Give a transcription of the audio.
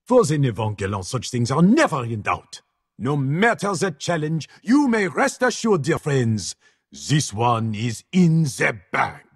For the Nivan Gallant, such things are never in doubt. No matter the challenge, you may rest assured, dear friends, this one is in the bag.